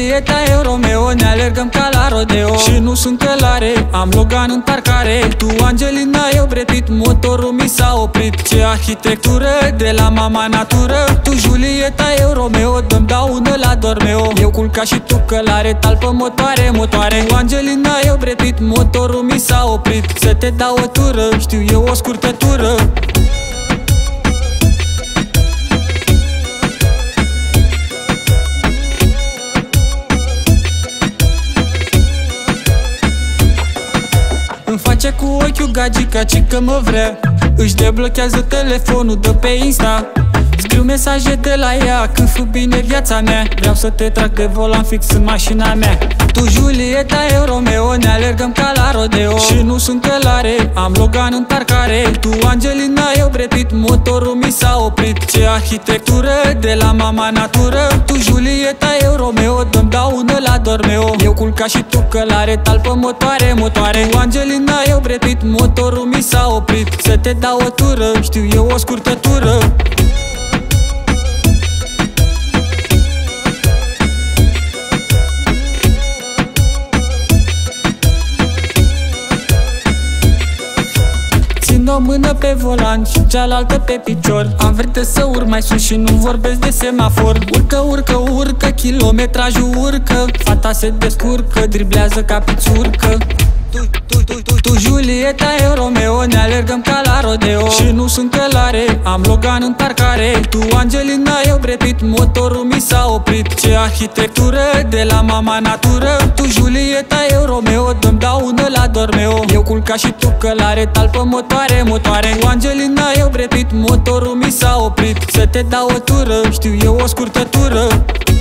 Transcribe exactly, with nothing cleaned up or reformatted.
Julieta, eu Romeo, ne alergăm ca la rodeo. Și nu sunt călare, am Logan în parcare. Tu Angelina, eu Brad Pitt, motorul mi s-a oprit. Ce arhitectură, de la mama natură. Tu Julieta, eu Romeo, dăm daună la Dormeo. Eu culca și tu călare, talpă motoare, motoare. Tu Angelina, eu Brad Pitt, motorul mi s-a oprit. Să te dau o tură, știu eu o scurtătură. Îmi face cu ochiul gagica, ci că mă vrea. Își deblochează telefonul de pe Insta. Scriu mesaje de la ea când fă bine viața mea. Vreau să te trag de volan fix în mașina mea. Tu Julieta, eu Romeo, ne alergăm ca la rodeo. Și nu sunt călare, am Logan în parcare. Tu Angelina, eu Brad Pitt, motorul mi s-a oprit. Ce arhitectură, de la mama natură. Tu Julieta, eu Romeo, dăm daună la Dormeo. Eu culca și tu călare, talpă motoare, motoare. Tu Angelina, eu Brad Pitt, motorul mi s-a oprit. Să te dau o tură, știu eu o scurtătură. O mână pe volan și cealaltă pe picior. Am vrut să urc mai sus și nu vorbesc de semafor. Urcă, urcă, urcă, kilometrajul urcă. Fata se descurcă, driblează ca pițurcă. Tu, tu, tu, tu, tu Julieta, eu Romeo, ne alergăm ca la rodeo. Și nu sunt călare, am Logan în parcare. Tu Angelina, eu Brad Pitt, motorul mi s-a oprit. Ce arhitectură, de la mama natură. Tu Julieta, eu Romeo, dăm daună la Dormeo. Eu culca și tu călare, talpă motoare, motoare. Tu Angelina, eu Brad Pitt, motorul mi s-a oprit. Să te dau o tură, știu eu o scurtătură.